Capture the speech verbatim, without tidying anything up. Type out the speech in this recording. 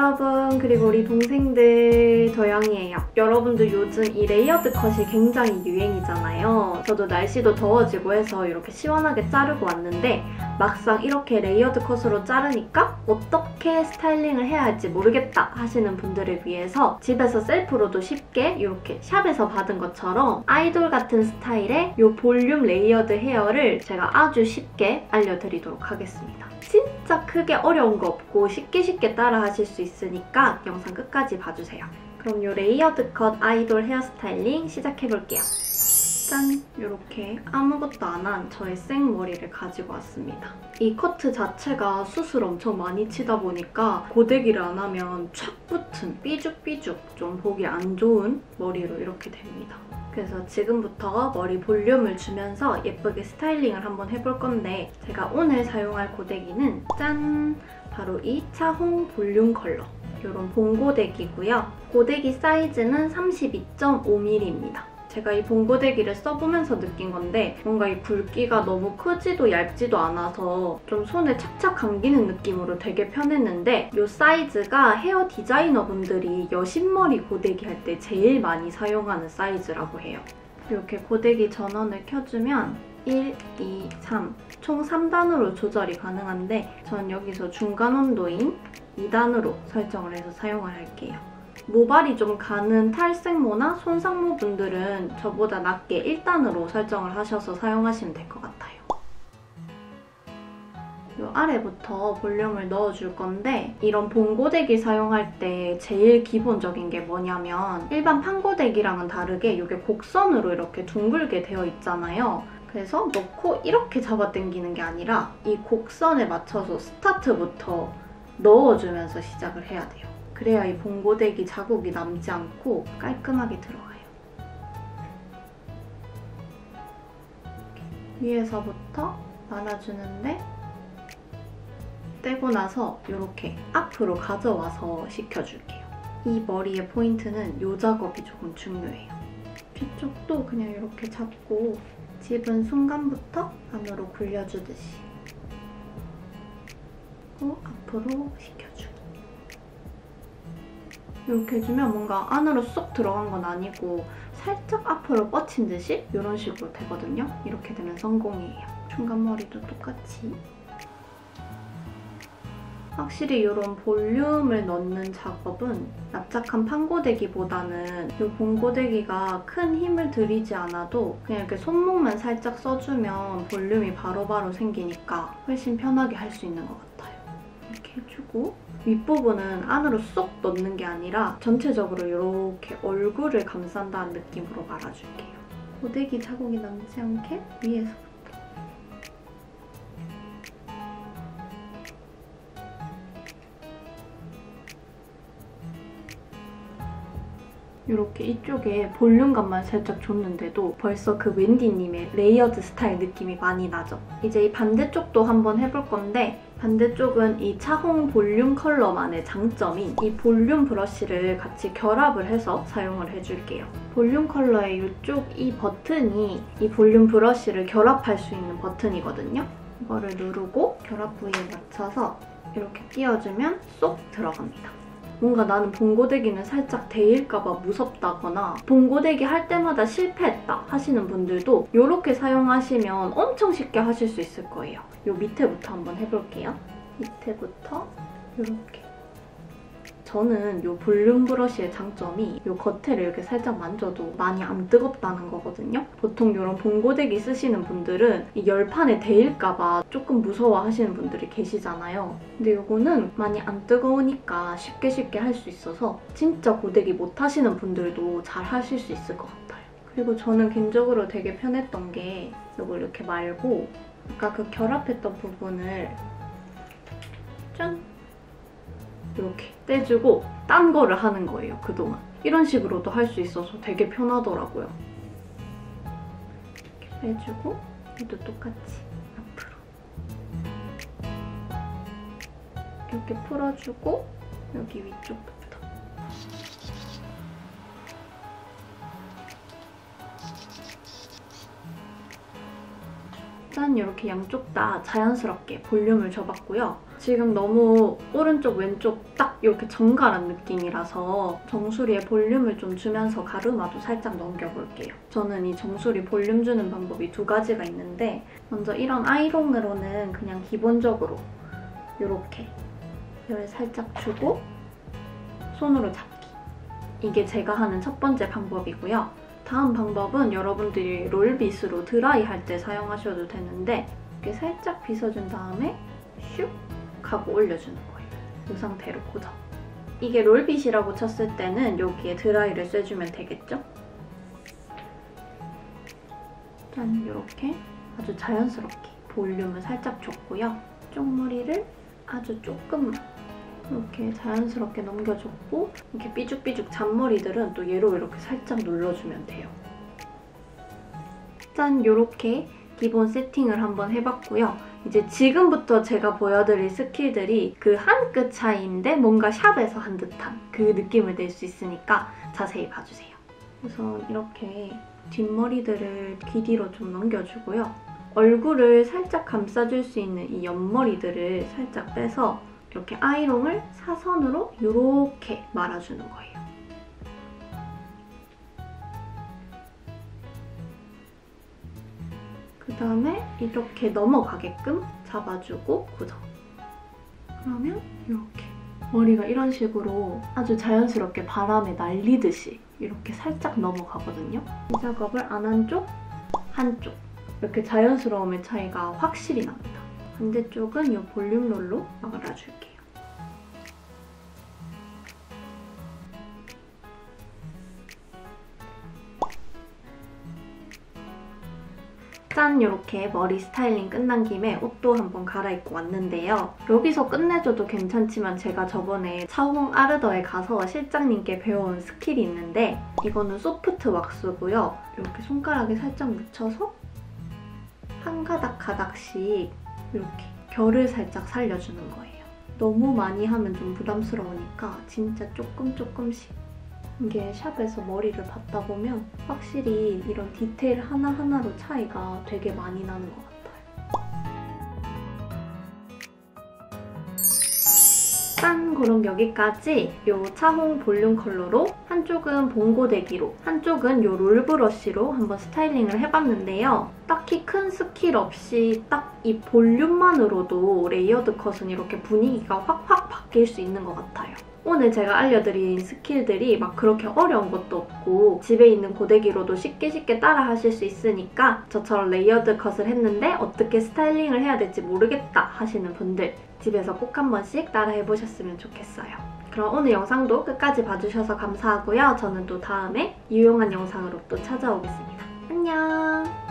여러분, 그리고 우리 동생들 도영이에요. 여러분들 요즘 이 레이어드 컷이 굉장히 유행이잖아요. 저도 날씨도 더워지고 해서 이렇게 시원하게 자르고 왔는데 막상 이렇게 레이어드 컷으로 자르니까 어떻게 스타일링을 해야 할지 모르겠다 하시는 분들을 위해서 집에서 셀프로도 쉽게 이렇게 샵에서 받은 것처럼 아이돌 같은 스타일의 이 볼륨 레이어드 헤어를 제가 아주 쉽게 알려드리도록 하겠습니다. 진짜 크게 어려운 거 없고 쉽게 쉽게 따라 하실 수 있으니까 영상 끝까지 봐주세요. 그럼 이 레이어드 컷 아이돌 헤어스타일링 시작해볼게요. 짠! 이렇게 아무것도 안 한 저의 생머리를 가지고 왔습니다. 이 커트 자체가 숱을 엄청 많이 치다 보니까 고데기를 안 하면 촥 붙은 삐죽삐죽 좀 보기 안 좋은 머리로 이렇게 됩니다. 그래서 지금부터 머리 볼륨을 주면서 예쁘게 스타일링을 한번 해볼 건데 제가 오늘 사용할 고데기는 짠! 바로 이 차홍 볼륨 컬러. 이런 봉고데기고요. 고데기 사이즈는 삼십이 점 오 밀리미터입니다. 제가 이 봉고데기를 써보면서 느낀 건데 뭔가 이 굵기가 너무 크지도 얇지도 않아서 좀 손에 착착 감기는 느낌으로 되게 편했는데 이 사이즈가 헤어 디자이너분들이 여신머리 고데기 할 때 제일 많이 사용하는 사이즈라고 해요. 이렇게 고데기 전원을 켜주면 일, 이, 삼 총 삼 단으로 조절이 가능한데 전 여기서 중간 온도인 이 단으로 설정을 해서 사용을 할게요. 모발이 좀 가는 탈색모나 손상모 분들은 저보다 낮게 일 단으로 설정을 하셔서 사용하시면 될 것 같아요. 이 아래부터 볼륨을 넣어줄 건데 이런 봉고데기 사용할 때 제일 기본적인 게 뭐냐면 일반 판고데기랑은 다르게 이게 곡선으로 이렇게 둥글게 되어 있잖아요. 그래서 넣고 이렇게 잡아당기는 게 아니라 이 곡선에 맞춰서 스타트부터 넣어주면서 시작을 해야 돼요. 그래야 이 봉고데기 자국이 남지 않고 깔끔하게 들어가요. 위에서부터 말아주는데 떼고 나서 이렇게 앞으로 가져와서 식혀줄게요. 이 머리의 포인트는 이 작업이 조금 중요해요. 뒤쪽도 그냥 이렇게 잡고 집은 순간부터 안으로 굴려주듯이 그리고 앞으로 식혀주고 이렇게 해주면 뭔가 안으로 쏙 들어간 건 아니고 살짝 앞으로 뻗친 듯이 이런 식으로 되거든요. 이렇게 되면 성공이에요. 중간 머리도 똑같이. 확실히 이런 볼륨을 넣는 작업은 납작한 판고데기보다는 이 봉고데기가 큰 힘을 들이지 않아도 그냥 이렇게 손목만 살짝 써주면 볼륨이 바로바로 생기니까 훨씬 편하게 할 수 있는 것 같아요. 이렇게 해주고 윗부분은 안으로 쏙 넣는 게 아니라 전체적으로 이렇게 얼굴을 감싼다는 느낌으로 말아줄게요. 고데기 자국이 남지 않게 위에서부터. 이렇게 이쪽에 볼륨감만 살짝 줬는데도 벌써 그 웬디님의 레이어드 스타일 느낌이 많이 나죠? 이제 이 반대쪽도 한번 해볼 건데 반대쪽은 이 차홍 볼륨 컬러만의 장점인 이 볼륨 브러쉬를 같이 결합을 해서 사용을 해줄게요. 볼륨 컬러의 이쪽 이 버튼이 이 볼륨 브러쉬를 결합할 수 있는 버튼이거든요. 이거를 누르고 결합 부위에 맞춰서 이렇게 끼워주면 쏙 들어갑니다. 뭔가 나는 봉고데기는 살짝 데일까봐 무섭다거나 봉고데기 할 때마다 실패했다 하시는 분들도 이렇게 사용하시면 엄청 쉽게 하실 수 있을 거예요. 이 밑에부터 한번 해볼게요. 밑에부터 이렇게. 저는 이 볼륨 브러쉬의 장점이 이 겉에를 이렇게 살짝 만져도 많이 안 뜨겁다는 거거든요. 보통 이런 봉고데기 쓰시는 분들은 이 열판에 데일까봐 조금 무서워하시는 분들이 계시잖아요. 근데 이거는 많이 안 뜨거우니까 쉽게 쉽게 할 수 있어서 진짜 고데기 못 하시는 분들도 잘 하실 수 있을 것 같아요. 그리고 저는 개인적으로 되게 편했던 게 이걸 이렇게 말고 아까 그 결합했던 부분을 짠! 이렇게 떼주고 딴 거를 하는 거예요, 그동안. 이런 식으로도 할 수 있어서 되게 편하더라고요. 이렇게 빼주고 얘도 똑같이 앞으로. 이렇게 풀어주고 여기 위쪽부터. 짠! 이렇게 양쪽 다 자연스럽게 볼륨을 줘봤고요. 지금 너무 오른쪽 왼쪽 딱 이렇게 정갈한 느낌이라서 정수리에 볼륨을 좀 주면서 가르마도 살짝 넘겨볼게요. 저는 이 정수리 볼륨 주는 방법이 두 가지가 있는데 먼저 이런 아이롱으로는 그냥 기본적으로 이렇게 열 살짝 주고 손으로 잡기. 이게 제가 하는 첫 번째 방법이고요. 다음 방법은 여러분들이 롤빗으로 드라이 할 때 사용하셔도 되는데 이렇게 살짝 빗어준 다음에 슉 하고 올려주는 거예요. 이 상태로 고정. 이게 롤빗이라고 쳤을 때는 여기에 드라이를 쐬주면 되겠죠? 짠! 이렇게 아주 자연스럽게 볼륨을 살짝 줬고요. 쪽머리를 아주 조금만 이렇게 자연스럽게 넘겨줬고 이렇게 삐죽삐죽 잔머리들은 또 얘로 이렇게 살짝 눌러주면 돼요. 짠! 이렇게 기본 세팅을 한번 해봤고요. 이제 지금부터 제가 보여드릴 스킬들이 그 한 끗 차이인데 뭔가 샵에서 한 듯한 그 느낌을 낼 수 있으니까 자세히 봐주세요. 우선 이렇게 뒷머리들을 귀 뒤로 좀 넘겨주고요. 얼굴을 살짝 감싸줄 수 있는 이 옆머리들을 살짝 빼서 이렇게 아이롱을 사선으로 이렇게 말아주는 거예요. 그 다음에 이렇게 넘어가게끔 잡아주고 고정. 그러면 이렇게 머리가 이런 식으로 아주 자연스럽게 바람에 날리듯이 이렇게 살짝 넘어가거든요. 이 작업을 안 한쪽, 한쪽 이렇게 자연스러움의 차이가 확실히 납니다. 반대쪽은 이 볼륨 롤로 말아줄게요. 짠! 이렇게 머리 스타일링 끝난 김에 옷도 한번 갈아입고 왔는데요. 여기서 끝내줘도 괜찮지만 제가 저번에 차홍 아르더에 가서 실장님께 배워온 스킬이 있는데 이거는 소프트 왁스고요. 이렇게 손가락에 살짝 묻혀서 한 가닥 가닥씩 이렇게 결을 살짝 살려주는 거예요. 너무 많이 하면 좀 부담스러우니까 진짜 조금 조금씩. 이게 샵에서 머리를 받다 보면 확실히 이런 디테일 하나하나로 차이가 되게 많이 나는 것 같아요. 짠! 그럼 여기까지 이 차홍 볼륨 컬러로 한쪽은 봉고데기로 한쪽은 이 롤브러쉬로 한번 스타일링을 해봤는데요. 딱히 큰 스킬 없이 딱 이 볼륨만으로도 레이어드 컷은 이렇게 분위기가 확확 바뀔 수 있는 것 같아요. 오늘 제가 알려드린 스킬들이 막 그렇게 어려운 것도 없고 집에 있는 고데기로도 쉽게 쉽게 따라 하실 수 있으니까 저처럼 레이어드 컷을 했는데 어떻게 스타일링을 해야 될지 모르겠다 하시는 분들 집에서 꼭 한 번씩 따라 해보셨으면 좋겠어요. 그럼 오늘 영상도 끝까지 봐주셔서 감사하고요. 저는 또 다음에 유용한 영상으로 또 찾아오겠습니다. 안녕!